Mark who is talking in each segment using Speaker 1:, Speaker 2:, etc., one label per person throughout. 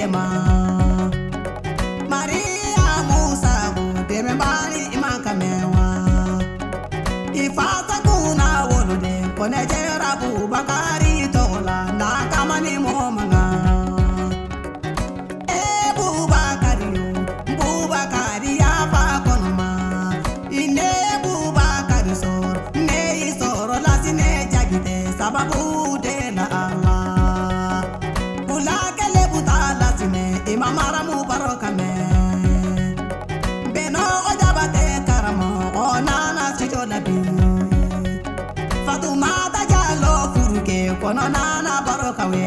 Speaker 1: ma Maria Musa deme bani imaka mewa Ifata kuna wolode kone jera Bubakari tola na kamani momanga Bubakari ya fa konoma ine Bubakari sor ne isoro la sine jagite sababu de la Allah bulakele butala sine imamara mu barokame beno ojabate karamo onana sijonabi Fatumata jalo furuke kono nana barokawe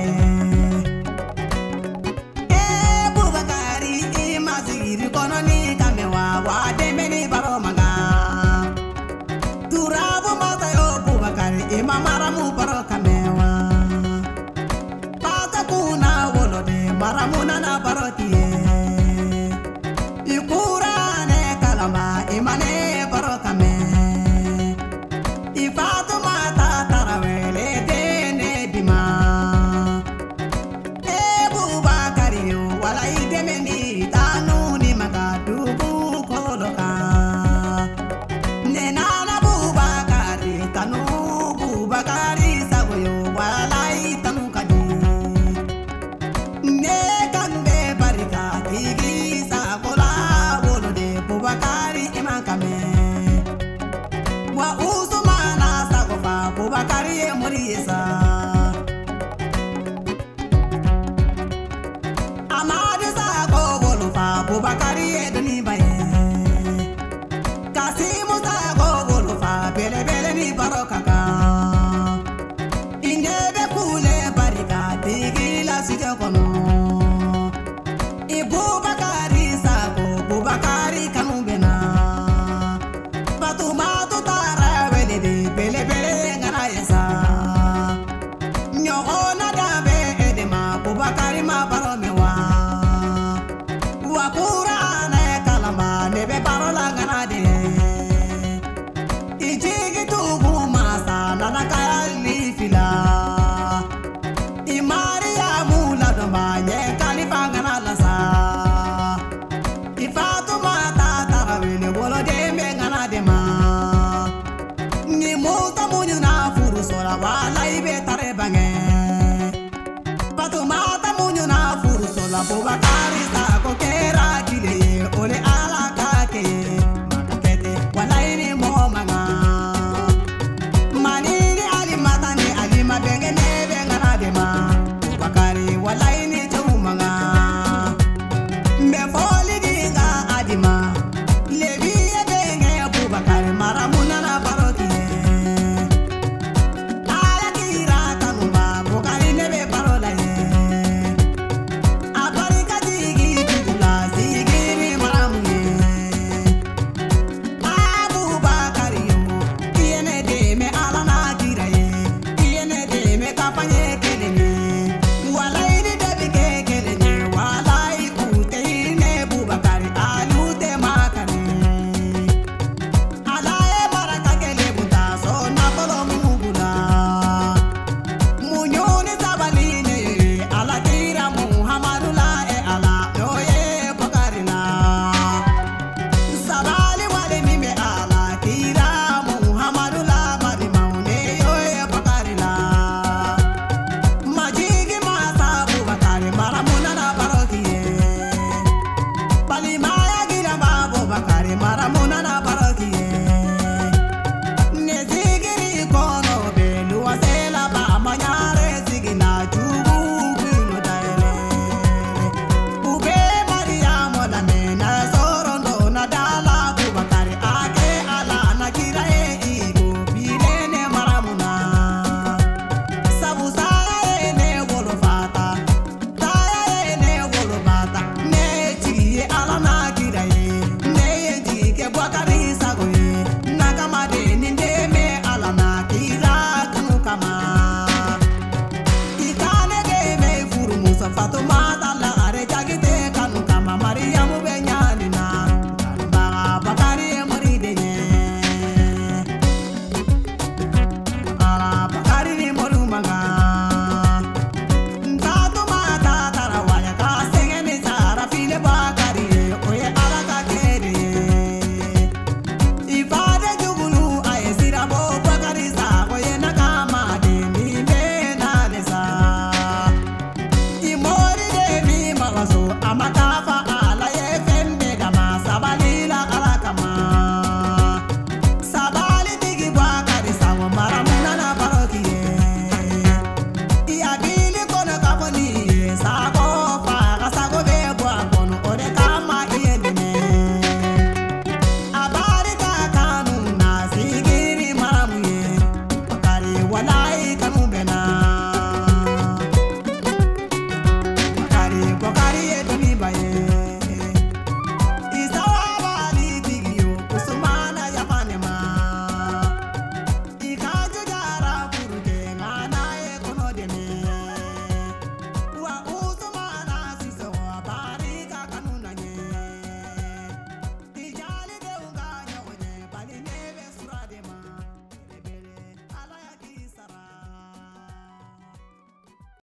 Speaker 1: Bubakari imaziri kono ni kamewa wademeni baromanga Turabu mata yo Bubakari imamara mu barokamewa Pata kuna wolode maramuna na barokie Ikurane kalama imane barokame Ifatu mata tarawele dene dima Bubakari wala idemeni tanu ni magadubu koloka Nenana Bubakari tanu Bubakari sagoyo wala itanu kadi Ne kambe barika tigi sagola wolode Bubakari imakame Wa usumana sagofa Bubakari emuriesa Amadi sago wolofa Bubakari edoni baye Kasimu sago wolofa bele bele ni barokaka Inebe kule barika tigi la sijakono Bubakari sago Bubakari kanubena Fatumatu tarawele de bele bele ngana yesa Nyogona dabe edema Bubakari ma baromewa Wakura ane kalama nebe barola ngana de Ijigi tugu masa nana kali fila Imaria mula doma nye kalifa ngana lasa Ifatu mata tarawele wolo deme ngana dema Ni muta munyu na furu sola wala ibe tare bange Fatu mata munyu na furu sola Bubakari